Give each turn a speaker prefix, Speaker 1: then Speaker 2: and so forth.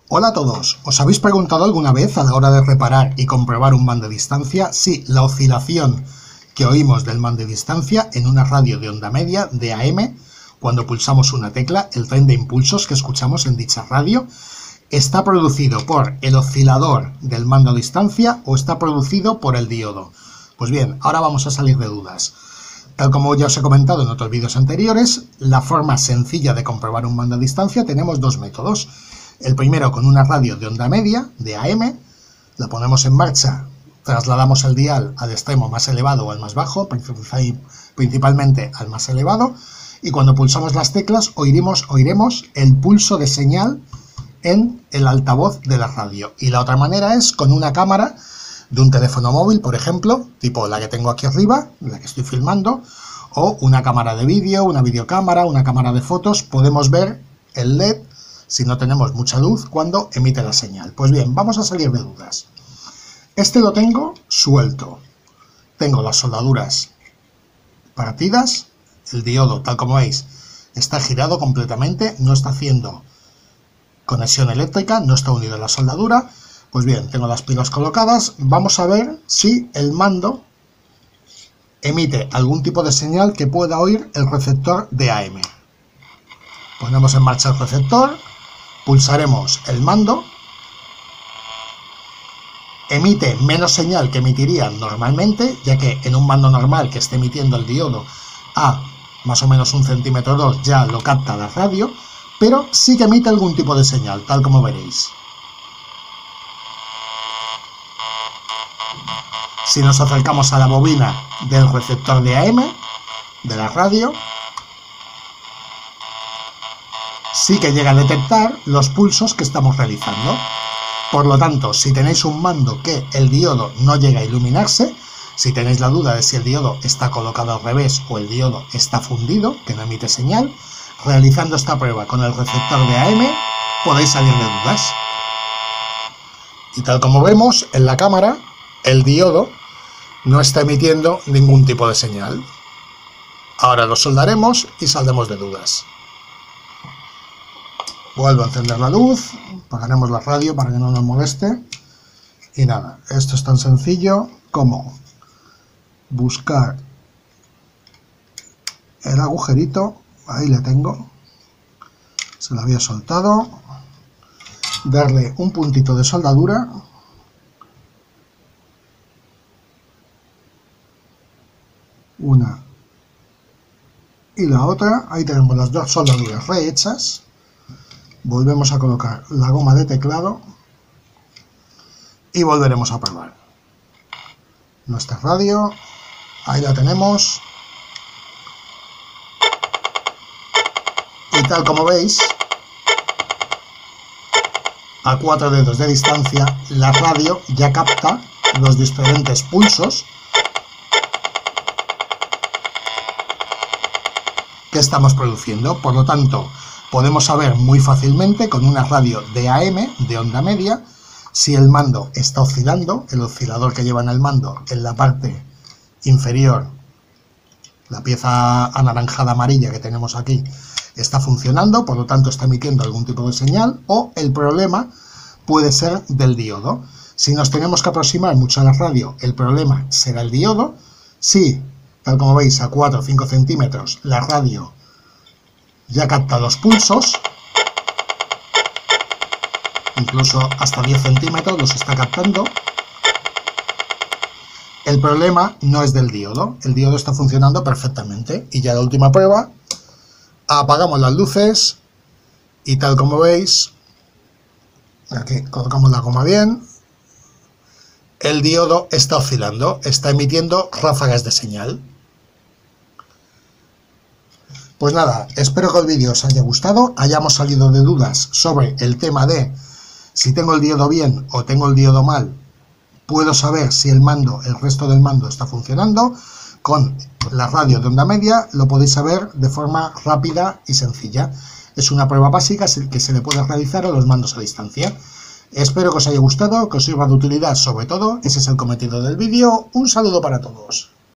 Speaker 1: Hola a todos, ¿os habéis preguntado alguna vez a la hora de reparar y comprobar un mando de distancia si la oscilación que oímos del mando de distancia en una radio de onda media de AM, cuando pulsamos una tecla, el tren de impulsos que escuchamos en dicha radio, está producido por el oscilador del mando a distancia o está producido por el diodo? Pues bien, ahora vamos a salir de dudas. Tal como ya os he comentado en otros vídeos anteriores, la forma sencilla de comprobar un mando a distancia tenemos dos métodos. El primero con una radio de onda media, de AM, la ponemos en marcha, trasladamos el dial al extremo más elevado o al más bajo, principalmente al más elevado, y cuando pulsamos las teclas oiremos el pulso de señal en el altavoz de la radio. Y la otra manera es con una cámara de un teléfono móvil, por ejemplo, tipo la que tengo aquí arriba, la que estoy filmando, o una cámara de vídeo, una videocámara, una cámara de fotos, podemos ver el LED, si no tenemos mucha luz, cuando emite la señal. Pues bien, vamos a salir de dudas. Este lo tengo suelto. Tengo las soldaduras partidas, el diodo, tal como veis, está girado completamente, no está haciendo conexión eléctrica, no está unido a la soldadura. Pues bien, tengo las pilas colocadas, vamos a ver si el mando emite algún tipo de señal que pueda oír el receptor de AM. Ponemos en marcha el receptor, pulsaremos el mando, emite menos señal que emitiría normalmente, ya que en un mando normal que esté emitiendo el diodo a más o menos 1,2 centímetros ya lo capta la radio, pero sí que emite algún tipo de señal, tal como veréis. Si nos acercamos a la bobina del receptor de AM, de la radio, sí que llega a detectar los pulsos que estamos realizando. Por lo tanto, si tenéis un mando que el diodo no llega a iluminarse, si tenéis la duda de si el diodo está colocado al revés o el diodo está fundido, que no emite señal, realizando esta prueba con el receptor de AM, podéis salir de dudas. Y tal como vemos en la cámara, el diodo no está emitiendo ningún tipo de señal. Ahora lo soldaremos y saldremos de dudas. Vuelvo a encender la luz, apagaremos la radio para que no nos moleste. Y nada, esto es tan sencillo como buscar el agujerito, ahí le tengo, se lo había soltado, darle un puntito de soldadura, una y la otra, ahí tenemos las dos soldaduras rehechas. Volvemos a colocar la goma de teclado y volveremos a probar nuestra radio. Ahí la tenemos y tal como veis, a 4 dedos de distancia la radio ya capta los diferentes pulsos que estamos produciendo. Por lo tanto, podemos saber muy fácilmente con una radio de AM, de onda media, si el mando está oscilando, el oscilador que lleva en el mando en la parte inferior, la pieza anaranjada amarilla que tenemos aquí, está funcionando, por lo tanto está emitiendo algún tipo de señal, o el problema puede ser del diodo. Si nos tenemos que aproximar mucho a la radio, el problema será el diodo. Si, tal como veis, a 4 o 5 centímetros la radio ya capta los pulsos, incluso hasta 10 centímetros los está captando, el problema no es del diodo, el diodo está funcionando perfectamente. Y ya la última prueba, apagamos las luces y tal como veis, aquí colocamos la goma bien, el diodo está oscilando, está emitiendo ráfagas de señal. Pues nada, espero que el vídeo os haya gustado, hayamos salido de dudas sobre el tema de si tengo el diodo bien o tengo el diodo mal, puedo saber si el resto del mando está funcionando. Con la radio de onda media lo podéis saber de forma rápida y sencilla. Es una prueba básica que se le puede realizar a los mandos a distancia. Espero que os haya gustado, que os sirva de utilidad sobre todo. Ese es el cometido del vídeo. Un saludo para todos.